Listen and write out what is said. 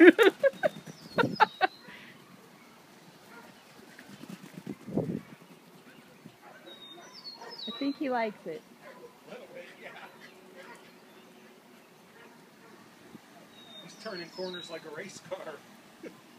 I think he likes it. A little bit, yeah. He's turning corners like a race car.